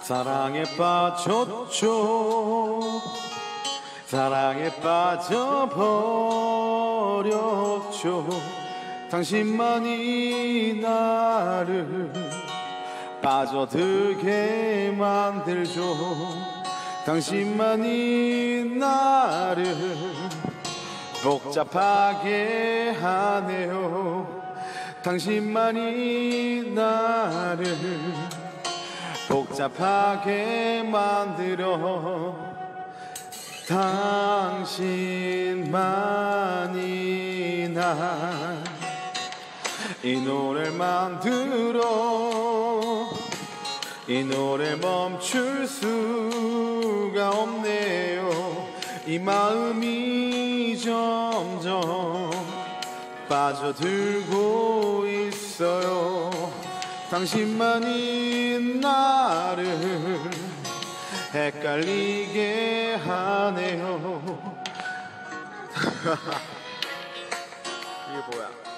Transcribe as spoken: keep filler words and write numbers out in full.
사랑에 빠졌죠. 사랑에 빠져버렸죠. 당신만이 나를 빠져들게 만들죠. 당신만이 나를 복잡하게 하네요. 당신만이 나를 복잡하게 만들어 당신만이 날 이 노래를 만들어 이 노래 멈출 수가 없네요. 이 마음이 점점 빠져들고 있어요. 당신만이 나를 헷갈리게 하네요. 이게 뭐야?